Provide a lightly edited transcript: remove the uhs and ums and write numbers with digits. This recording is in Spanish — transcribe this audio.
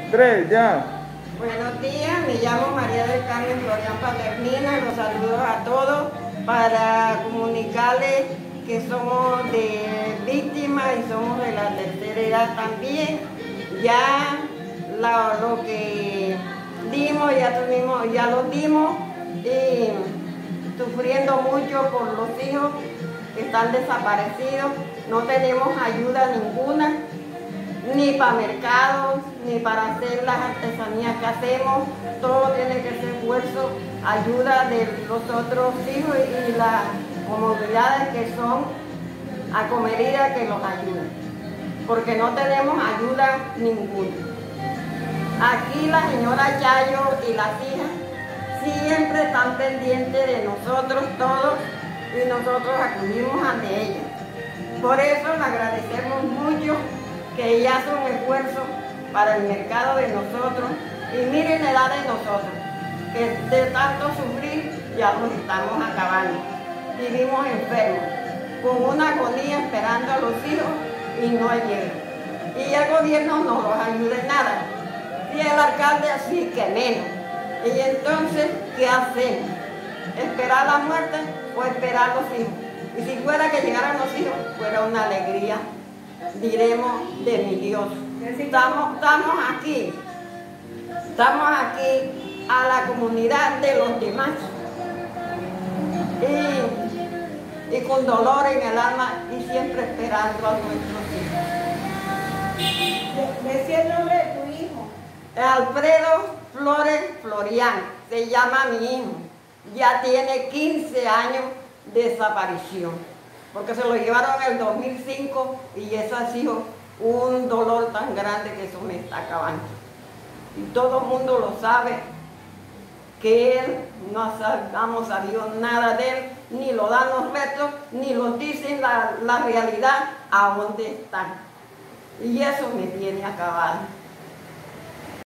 Tres, ya. Buenos días, me llamo María del Carmen Florian Paternina, los saludo a todos para comunicarles que somos de víctimas y somos de la tercera edad también. Ya lo que dimos, ya lo dimos y sufriendo mucho por los hijos que están desaparecidos, no tenemos ayuda ninguna, ni para mercados, ni para hacer las artesanías que hacemos, todo tiene que ser esfuerzo, ayuda de los otros hijos y las comunidades que son acomedidas que los ayuden, porque no tenemos ayuda ninguna. Aquí la señora Yayo y las hijas siempre están pendientes de nosotros todos y nosotros acudimos ante ellas. Por eso le agradecemos mucho que ella hace un esfuerzo para el mercado de nosotros y miren la edad de nosotros, que de tanto sufrir ya nos estamos acabando. Vivimos enfermos, con una agonía esperando a los hijos y no llega. Y el gobierno no nos ayuda en nada. Y el alcalde así que menos. Y entonces, ¿qué hacemos? ¿Esperar la muerte o esperar los hijos? Y si fuera que llegaran los hijos, fuera una alegría, diremos, de mi Dios. Estamos aquí a la comunidad de los demás. Y con dolor en el alma y siempre esperando a nuestros hijos. Decía el nombre de tu hijo. Alfredo Flores Florian, se llama mi hijo. Ya tiene 15 años de desaparición, porque se lo llevaron en el 2005 y eso ha sido un dolor tan grande que eso me está acabando. Y todo el mundo lo sabe, que él no hemos sabido nada de él, ni lo dan los restos, ni nos dicen la realidad a dónde están. Y eso me tiene acabado.